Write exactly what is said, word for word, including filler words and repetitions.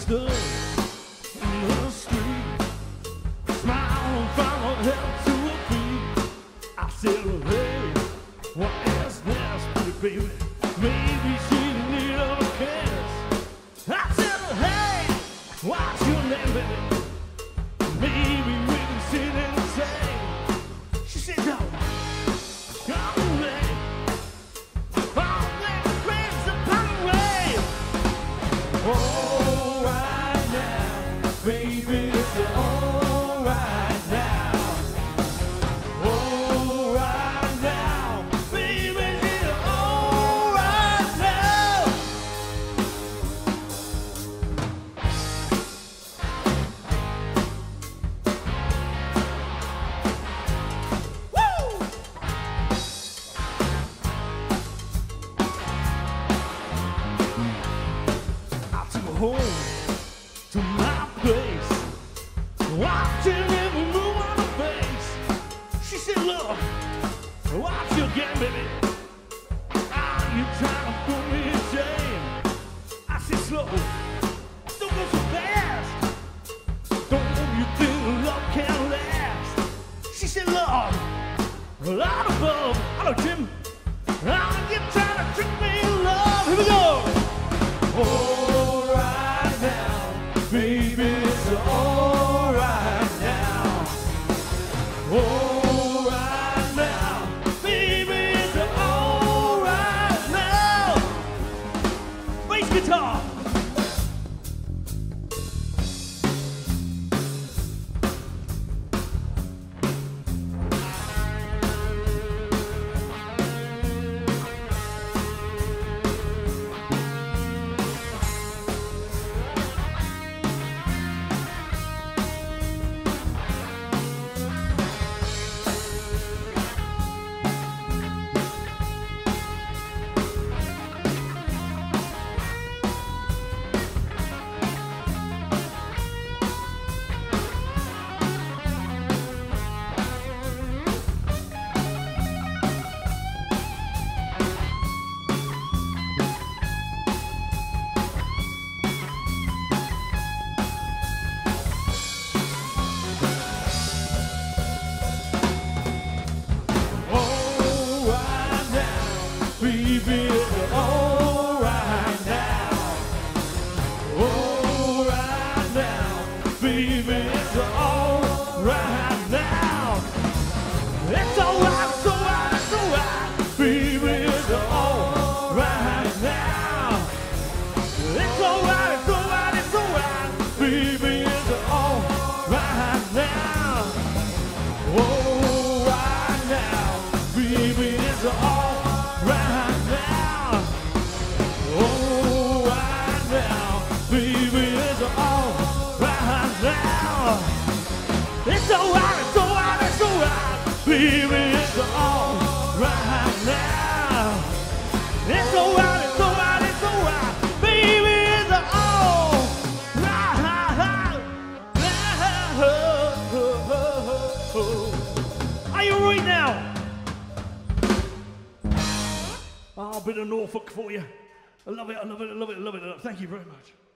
stood in the street, smiled from her head to her feet. I said, hey, what is this, pretty baby? Maybe she needed a kiss. I said, hey, what's your name, baby? Maybe we can sit and say. She said, no, come away. All that crazy upon way. All right now, baby, it's all right now. All right now, baby, it's all right now. Woo! I took her home to my place, watching every move on her face. She said, look, what's your game, baby? Are you trying to put me in shame? I said, slow, don't go so fast. Don't you think love can last? She said, love, out above. Hello, Jim. Are you trying to trick me in love? Here we go. All right now, baby, it's all right now. All right now, baby, it's all right now. Bass guitar. Baby, it's all right now. All right now. Baby, it's all right now. It's all right, it's all right, it's all right. Baby, it's all right now. It's all right, it's all right, it's all right. Baby, it's all right now. All right now. Baby, it's all right now. Oh, right now, baby, it's all right now. It's all right, it's all right, it's all right, baby, it's all right now. It's all right, it's all right, it's all right, baby, it's all right. Are you right now? Oh, a bit of Norfolk for you. I love it, I love it, I love it, I love it. Thank you very much.